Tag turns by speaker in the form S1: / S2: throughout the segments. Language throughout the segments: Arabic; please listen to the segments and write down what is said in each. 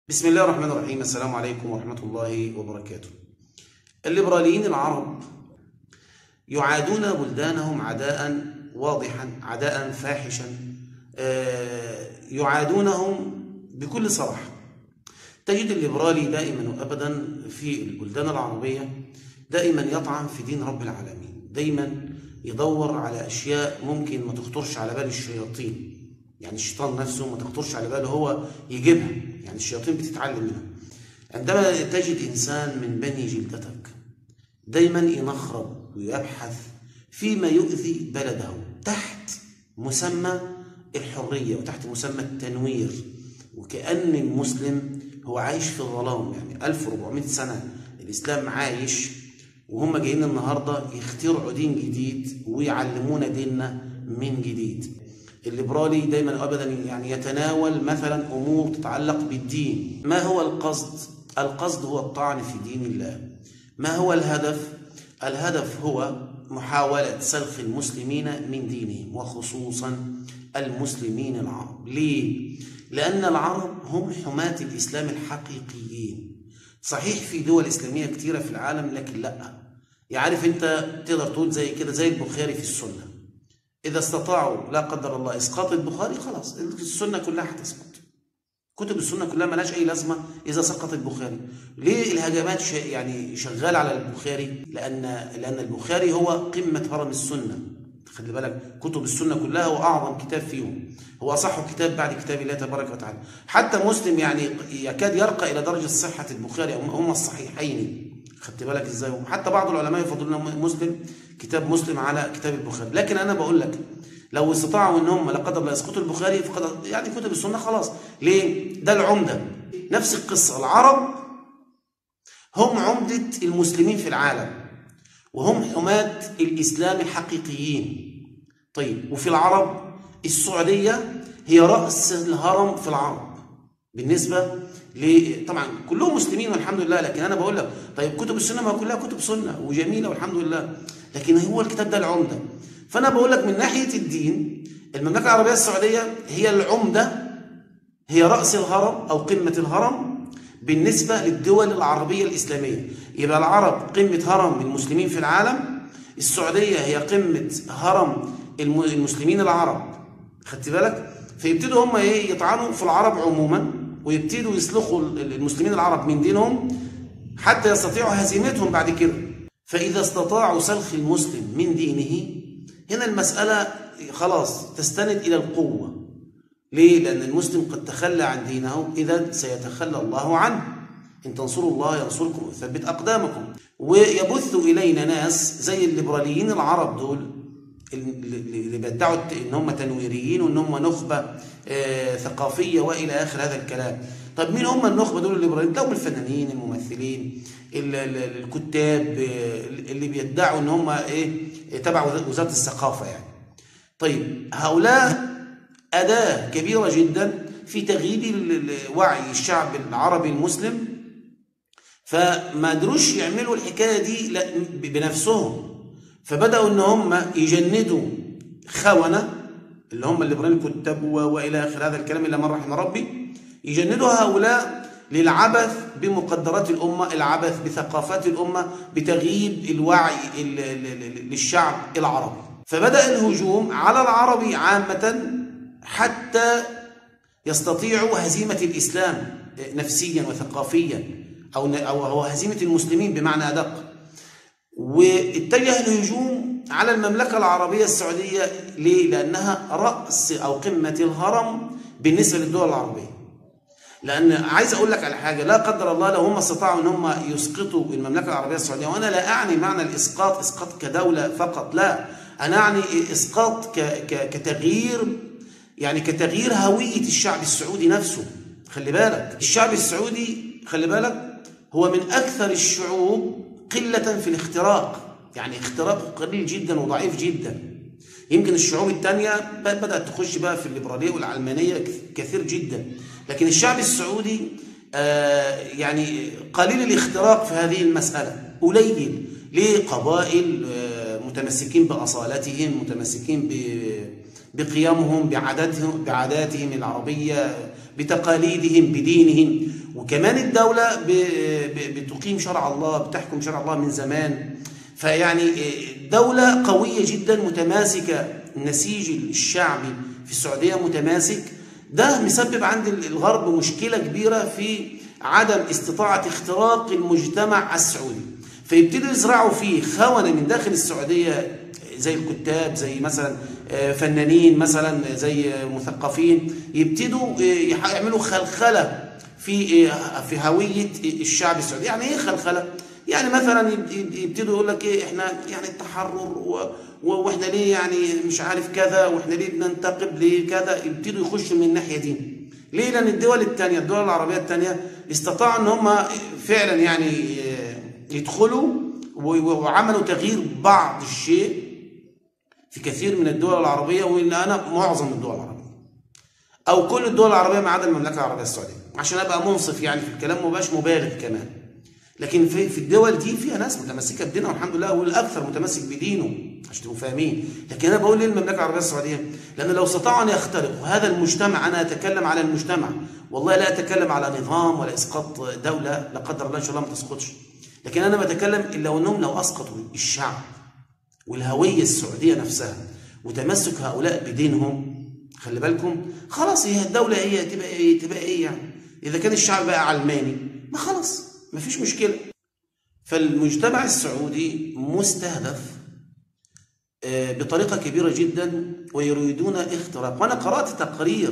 S1: بسم الله الرحمن الرحيم. السلام عليكم ورحمة الله وبركاته. الليبراليين العرب يعادون بلدانهم عداء واضحا، عداء فاحشا، يعادونهم بكل صراحة. تجد الليبرالي دائما وأبدا في البلدان العربية دائما يطعن في دين رب العالمين، دائما يدور على أشياء ممكن ما تخطرش على بال الشياطين، يعني الشيطان نفسه ما تخطرش على باله هو يجيبها، يعني الشياطين بتتعلم منها. عندما تجد إنسان من بني جلدتك دايما ينخرب ويبحث فيما يؤذي بلده تحت مسمى الحرية وتحت مسمى التنوير، وكأن المسلم هو عايش في الظلام. يعني 1400 سنة الإسلام عايش وهم جايين النهاردة يخترعوا دين جديد ويعلمونا ديننا من جديد. الليبرالي دايما ابدا يعني يتناول مثلا امور تتعلق بالدين. ما هو القصد؟ القصد هو الطعن في دين الله. ما هو الهدف؟ الهدف هو محاولة سلخ المسلمين من دينهم، وخصوصا المسلمين العرب. ليه؟ لأن العرب هم حماة الإسلام الحقيقيين. صحيح في دول إسلامية كتيرة في العالم، لكن لا، يعرف أنت تقدر تقول زي كده زي البخاري في السنة، إذا استطاعوا لا قدر الله إسقاط البخاري خلاص السنة كلها هتسقط. كتب السنة كلها ملاش أي لازمة إذا سقط البخاري. ليه الهجمات يعني شغالة على البخاري؟ لأن البخاري هو قمة هرم السنة. خلي بالك، كتب السنة كلها هو أعظم كتاب فيهم، هو أصح كتاب بعد كتاب الله تبارك وتعالى. حتى مسلم يعني يكاد يرقى إلى درجة صحة البخاري، هما الصحيحين. خدت بالك ازاي؟ حتى بعض العلماء يفضلون مسلم، كتاب مسلم على كتاب البخاري. لكن انا بقول لك لو استطاعوا ان هم لا قدر الله يسقطوا البخاري فقد يعني كتب السنه خلاص. ليه؟ ده العمده. نفس القصه، العرب هم عمده المسلمين في العالم، وهم حماة الاسلام الحقيقيين. طيب، وفي العرب السعوديه هي راس الهرم في العرب بالنسبه طبعا كلهم مسلمين والحمد لله. لكن انا بقول لك طيب كتب السنه ما كلها كتب سنه وجميله والحمد لله، لكن هو الكتاب ده العمده. فانا بقول لك من ناحيه الدين المملكه العربيه السعوديه هي العمده، هي راس الهرم او قمه الهرم بالنسبه للدول العربيه الاسلاميه. يبقى العرب قمه هرم المسلمين في العالم، السعوديه هي قمه هرم المسلمين العرب. خدت بالك؟ فيبتدوا هم يطعنوا في العرب عموما، ويبتدوا يسلخوا المسلمين العرب من دينهم حتى يستطيعوا هزيمتهم بعد كده. فإذا استطاعوا سلخ المسلم من دينه، هنا المسألة خلاص تستند إلى القوة. ليه؟ لأن المسلم قد تخلى عن دينه، إذا سيتخلى الله عنه. إن تنصروا الله ينصركم ويثبت أقدامكم. ويبث إلينا ناس زي الليبراليين العرب دول اللي بيدعوا ان هم تنويريين وان هم نخبه ثقافيه والى اخر هذا الكلام. طب مين هم النخبه دول الليبراليين؟ تلاقوا الفنانين، الممثلين، الكتاب اللي بيدعوا ان هم تبع وزاره الثقافه يعني. طيب، هؤلاء اداه كبيره جدا في تغييب وعي الشعب العربي المسلم، فما قدروش يعملوا الحكايه دي بنفسهم، فبدأوا ان هم يجندوا خونة اللي هم الليبراليين الكتاب والى اخر هذا الكلام الا من رحم ربي، يجندوا هؤلاء للعبث بمقدرات الامه، العبث بثقافات الامه، بتغييب الوعي للشعب العربي. فبدأ الهجوم على العرب عامة حتى يستطيعوا هزيمة الإسلام نفسيا وثقافيا، أو هزيمة المسلمين بمعنى أدق. واتجه الهجوم على المملكة العربية السعودية. ليه؟ لأنها رأس أو قمة الهرم بالنسبة للدول العربية. لأن عايز أقول لك على حاجة، لا قدر الله لو هم استطاعوا أن هم يسقطوا المملكة العربية السعودية، وأنا لا أعني معنى الإسقاط إسقاط كدولة فقط، لا، أنا أعني إسقاط كتغيير، يعني كتغيير هوية الشعب السعودي نفسه. خلي بالك، الشعب السعودي خلي بالك هو من أكثر الشعوب قلة في الاختراق، يعني اختراقه قليل جدا وضعيف جدا. يمكن الشعوب الثانية بدأت تخش بقى في الليبرالية والعلمانية كثير جدا، لكن الشعب السعودي يعني قليل الاختراق في هذه المسألة، قليل. ليه؟ قبائل متمسكين بأصالتهم، متمسكين بقيمهم، بعاداتهم العربية، بتقاليدهم، بدينهم. وكمان الدولة بتقيم شرع الله، بتحكم شرع الله من زمان. فيعني دولة قوية جدا متماسكة، النسيج الشعبي في السعودية متماسك. ده مسبب عند الغرب مشكلة كبيرة في عدم استطاعة اختراق المجتمع السعودي، فيبتدوا يزرعوا فيه خونة من داخل السعودية، زي الكتاب، زي مثلا فنانين، مثلا زي مثقفين، يبتدوا يعملوا خلخلة في هوية الشعب السعودي. يعني ايه خلخلة؟ يعني مثلا يبتدوا يقول لك ايه، احنا يعني التحرر واحنا ليه يعني مش عارف كذا، واحنا ليه بننتقب ليه كذا. يبتدوا يخشوا من الناحية دي. ليه؟ لأن الدول الثانية، الدول العربية الثانية، استطاعوا ان هم فعلا يعني يدخلوا وعملوا تغيير بعض الشيء في كثير من الدول العربية، وإلا أنا معظم الدول العربية أو كل الدول العربية ما عدا المملكة العربية السعودية، عشان أبقى منصف يعني في الكلام ومبقاش مبالغ كمان. لكن في الدول دي فيها ناس متمسكة بدينها والحمد لله، والأكثر متمسك بدينه عشان تبقوا فاهمين. لكن أنا بقول ليه المملكة العربية السعودية؟ لأن لو استطاعوا أن يخترقوا هذا المجتمع، أنا أتكلم على المجتمع، والله لا أتكلم على نظام ولا إسقاط دولة، لا قدر الله إن شاء الله ما تسقطش. لكن أنا بتكلم إلا أنهم لو أسقطوا الشعب والهوية السعودية نفسها وتمسك هؤلاء بدينهم، خلي بالكم، خلاص هي الدولة هي تبقى إيه يعني؟ إذا كان الشعب بقى علماني، ما خلاص ما فيش مشكلة. فالمجتمع السعودي مستهدف بطريقة كبيرة جدا، ويريدون اختراق. وأنا قرأت تقرير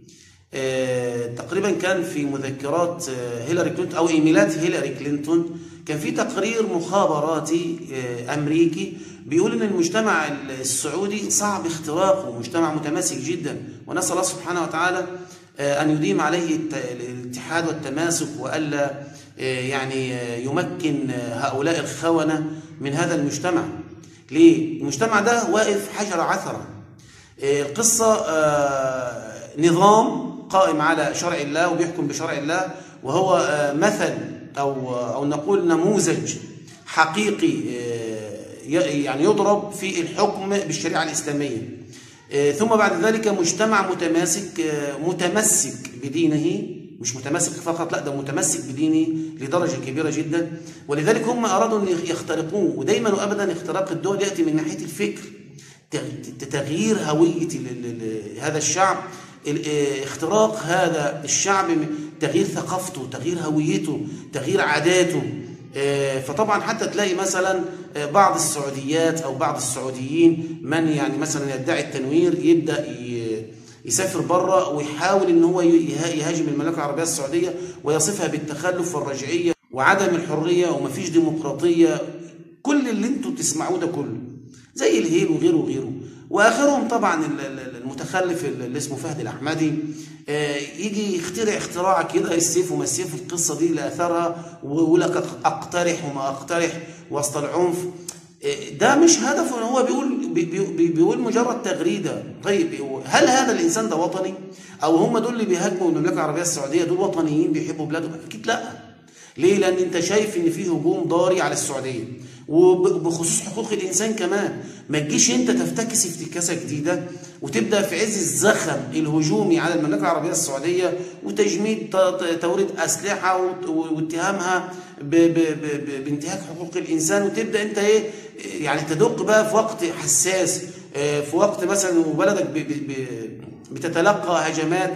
S1: تقريبا كان في مذكرات هيلاري كلينتون أو إيميلات هيلاري كلينتون، كان في تقرير مخابراتي أمريكي بيقول إن المجتمع السعودي صعب اختراقه، مجتمع متماسك جدا، ونسأل الله سبحانه وتعالى أن يديم عليه الاتحاد والتماسك، وألا يعني يمكن هؤلاء الخونة من هذا المجتمع. ليه؟ المجتمع ده واقف حجر عثرة. القصة نظام قائم على شرع الله وبيحكم بشرع الله، وهو مثل أو نقول نموذج حقيقي يعني يضرب في الحكم بالشريعة الإسلامية. ثم بعد ذلك مجتمع متمسك بدينه، مش متمسك فقط، لا ده متمسك بدينه لدرجة كبيرة جدا. ولذلك هم أرادوا أن يخترقوه. ودايما وأبدا اختراق الدول يأتي من ناحية الفكر، تغيير هوية هذا الشعب، اختراق هذا الشعب، تغيير ثقافته، تغيير هويته، تغيير عاداته. فطبعا حتى تلاقي مثلا بعض السعوديات أو بعض السعوديين من يعني مثلا يدعي التنوير يبدأ يسافر بره ويحاول ان هو يهاجم المملكة العربية السعودية ويصفها بالتخلف والرجعية وعدم الحرية ومفيش ديمقراطية، كل اللي انتوا تسمعوه ده كله زي الهيل وغيره وغيره. واخرهم طبعا المتخلف اللي اسمه فهد الأحمدي، يجي يخترع اختراع كده، السيف وما السيف، القصة دي لأثرها، ويقول لك اقترح وما اقترح وسط العنف. ده مش هدفه، هو بيقول مجرد تغريده. طيب هل هذا الانسان ده وطني؟ او هم دول اللي بيهاجموا المملكه العربيه السعوديه دول وطنيين بيحبوا بلادهم؟ اكيد لا. ليه؟ لان انت شايف ان في هجوم ضاري على السعوديه، وبخصوص حقوق الانسان كمان. ما تجيش انت تفتكس افتكاسه جديده وتبدا في عز الزخم الهجومي على المملكه العربيه السعوديه وتجميد توريد اسلحه واتهامها بانتهاك حقوق الانسان، وتبدا انت ايه يعني تدق بقى في وقت حساس، في وقت مثلا وبلدك بتتلقى هجمات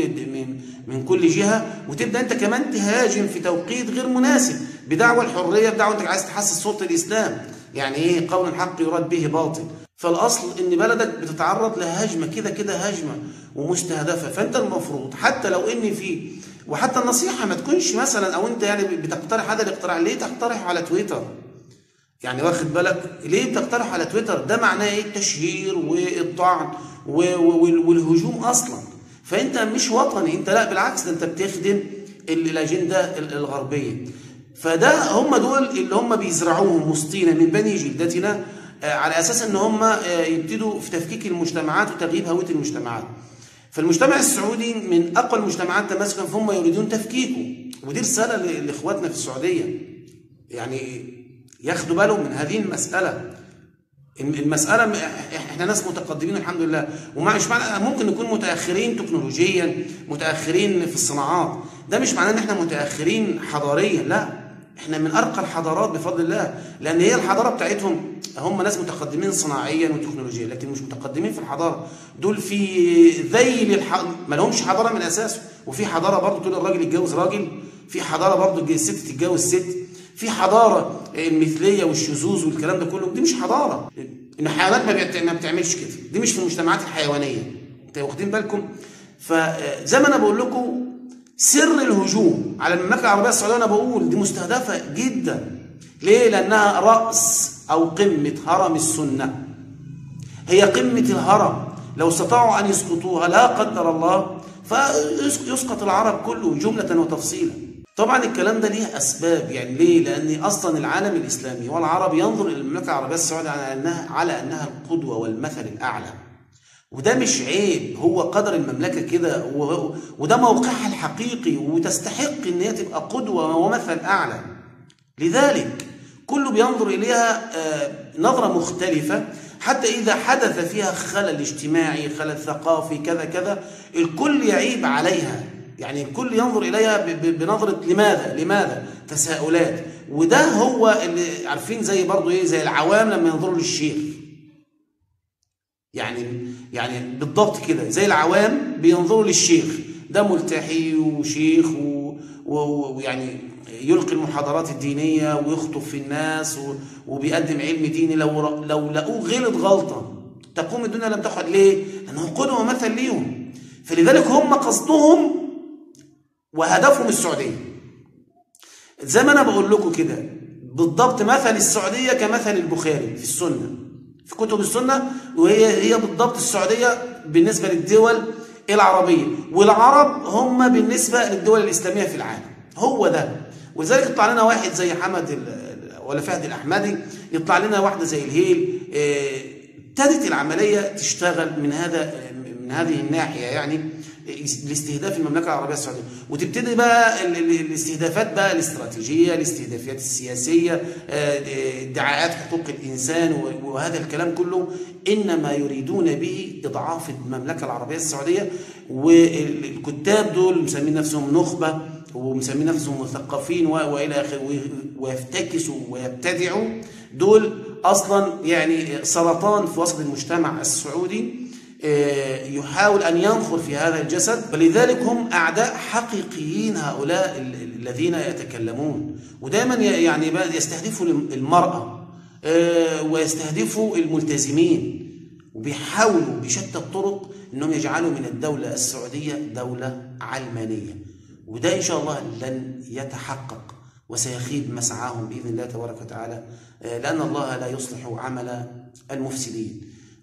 S1: من كل جهه، وتبدا انت كمان تهاجم في توقيت غير مناسب بدعوى الحريه، بدعوى انك عايز تحسس صوت الاسلام. يعني ايه قول الحق يراد به باطل؟ فالاصل ان بلدك بتتعرض لهجمه كده هجمه ومستهدفه. فانت المفروض حتى لو ان في، وحتى النصيحه ما تكونش مثلا، او انت يعني بتقترح هذا الاقتراح، ليه تقترح على تويتر؟ يعني واخد بالك ليه بتقترح على تويتر؟ ده معناه ايه؟ التشهير والطعن والهجوم اصلا. فانت مش وطني، انت لا بالعكس، ده انت بتخدم الاجنده الغربيه. فده هم دول اللي هم بيزرعوهم وسطينا من بني جلدتنا، على اساس ان هم يبتدوا في تفكيك المجتمعات وتغييب هويه المجتمعات. فالمجتمع السعودي من اقوى المجتمعات تماسكا، فهم يريدون تفكيكه. ودي رساله لاخواتنا في السعوديه، يعني ياخدوا بالهم من هذه المساله. المساله احنا ناس متقدمين الحمد لله، ومش معنى ممكن نكون متاخرين تكنولوجيا، متاخرين في الصناعات، ده مش معناه ان احنا متاخرين حضاريا، لا، احنا من ارقى الحضارات بفضل الله، لان هي الحضاره بتاعتهم هم ناس متقدمين صناعيا وتكنولوجيا، لكن مش متقدمين في الحضاره. دول في ذيل ما لهمش حضاره من اساسه. وفي حضاره برضه تقول الراجل يتجوز راجل، في حضاره برضه الست تتجوز ست، في حضاره المثليه والشذوذ والكلام ده كله. دي مش حضاره. الحيوانات ما بتعملش كده، دي مش في المجتمعات الحيوانيه. انتوا واخدين بالكم؟ فزي ما انا بقول لكم، سر الهجوم على المملكه العربيه السعوديه انا بقول دي مستهدفه جدا. ليه؟ لانها راس او قمه هرم السنه، هي قمه الهرم. لو استطاعوا ان يسقطوها لا قدر الله فيسقط العرب كله جمله وتفصيلا. طبعا الكلام ده ليه اسباب، يعني ليه؟ لان اصلا العالم الاسلامي والعرب ينظر الى المملكه العربيه السعوديه على انها القدوه والمثل الاعلى. وده مش عيب، هو قدر المملكه كده، وده موقعها الحقيقي، وتستحق ان هي تبقى قدوه ومثل اعلى. لذلك كله بينظر اليها نظره مختلفه، حتى اذا حدث فيها خلل اجتماعي، خلل ثقافي، كذا كذا، الكل يعيب عليها. يعني الكل ينظر اليها بنظره لماذا تساؤلات. وده هو اللي عارفين، زي برضه ايه، زي العوام لما ينظروا للشيخ. يعني بالضبط كده، زي العوام بينظروا للشيخ، ده ملتحي وشيخ ويعني يلقي المحاضرات الدينيه ويخطب في الناس وبيقدم علم ديني. لو لقوه غلط غلطه تقوم الدنيا لم تخد. ليه؟ لانه قدوه ومثل ليهم. فلذلك هم قصدهم وهدفهم السعوديه. زي ما انا بقول لكم كده بالضبط، مثل السعوديه كمثل البخاري في السنه، في كتب السنه، وهي بالضبط السعوديه بالنسبه للدول العربيه، والعرب هم بالنسبه للدول الاسلاميه في العالم. هو ده. ولذلك يطلع لنا واحد زي حمد ولا فهد الاحمدي، يطلع لنا واحده زي الهيل. ابتدت العمليه تشتغل من هذه الناحيه، يعني لاستهداف المملكه العربيه السعوديه. وتبتدي بقى الاستهدافات بقى الاستراتيجيه، الاستهدافات السياسيه، ادعاءات حقوق الانسان وهذا الكلام كله، انما يريدون به اضعاف المملكه العربيه السعوديه. والكتاب دول مسمين نفسهم نخبه ومسمين نفسهم مثقفين والى اخره، ويفتكسوا ويبتدعوا. دول اصلا يعني سرطان في وسط المجتمع السعودي، يحاول أن ينخر في هذا الجسد. ولذلك هم أعداء حقيقيين هؤلاء الذين يتكلمون. ودائما يعني يستهدفوا المرأة ويستهدفوا الملتزمين، وبيحاولوا بشتى الطرق أنهم يجعلوا من الدولة السعودية دولة علمانية. وده إن شاء الله لن يتحقق، وسيخيب مسعاهم بإذن الله تبارك وتعالى، لأن الله لا يصلح عمل المفسدين.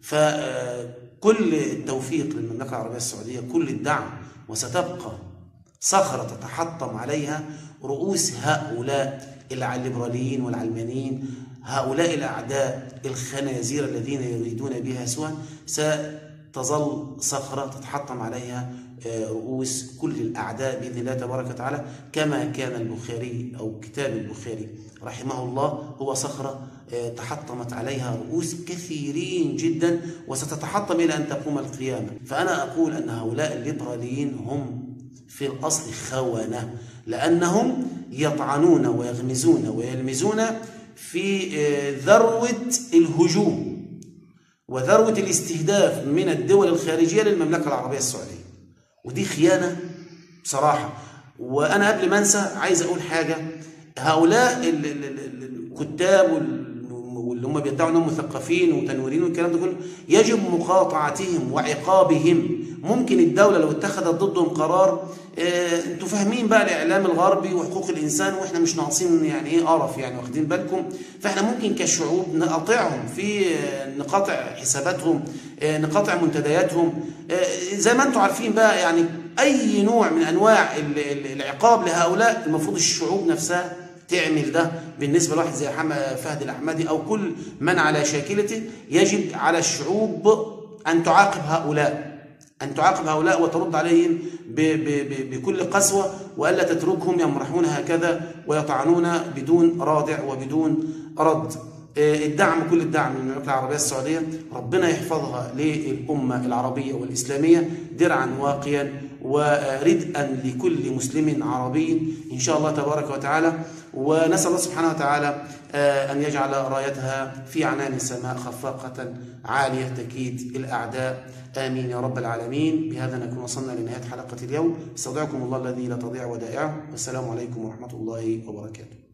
S1: فكل التوفيق للمملكة العربية السعودية، كل الدعم، وستبقى صخرة تتحطم عليها رؤوس هؤلاء الليبراليين والعلمانيين، هؤلاء الأعداء الخنازير الذين يريدون بها سوءا. ستظل صخرة تتحطم عليها رؤوس كل الأعداء بإذن الله تبارك وتعالى، كما كان البخاري أو كتاب البخاري رحمه الله هو صخرة تحطمت عليها رؤوس كثيرين جدا، وستتحطم إلى أن تقوم القيامة. فأنا أقول أن هؤلاء الليبراليين هم في الأصل خونة، لأنهم يطعنون ويغمزون ويلمزون في ذروة الهجوم وذروة الاستهداف من الدول الخارجية للمملكة العربية السعودية. ودي خيانة بصراحة. وأنا قبل ما أنسى عايز أقول حاجة، هؤلاء الكتاب واللي هم بيدعوا أنهم مثقفين وتنويرين والكلام ده كله، يجب مقاطعتهم وعقابهم. ممكن الدولة لو اتخذت ضدهم قرار، انتوا فاهمين بقى الإعلام الغربي وحقوق الإنسان، وإحنا مش ناقصين يعني إيه قرف، يعني واخدين بالكم. فإحنا ممكن كشعوب نقاطعهم، نقاطع حساباتهم، نقاطع منتدياتهم، زي ما انتوا عارفين بقى. يعني أي نوع من أنواع العقاب لهؤلاء المفروض الشعوب نفسها تعمل ده. بالنسبة لواحد زي فهد الأحمدي أو كل من على شاكلته، يجب على الشعوب أن تعاقب هؤلاء وترد عليهم بكل قسوة، وألا تتركهم يمرحون هكذا ويطعنون بدون رادع وبدون رد. الدعم، كل الدعم من المملكة العربية السعودية، ربنا يحفظها للأمة العربية والإسلامية درعا واقيا وردءا لكل مسلم عربي إن شاء الله تبارك وتعالى. ونسأل الله سبحانه وتعالى أن يجعل رايتها في عنان السماء خفاقة عالية تكيد الأعداء، آمين يا رب العالمين. بهذا نكون وصلنا لنهاية حلقة اليوم. استودعكم الله الذي لا تضيع ودائعه، والسلام عليكم ورحمة الله وبركاته.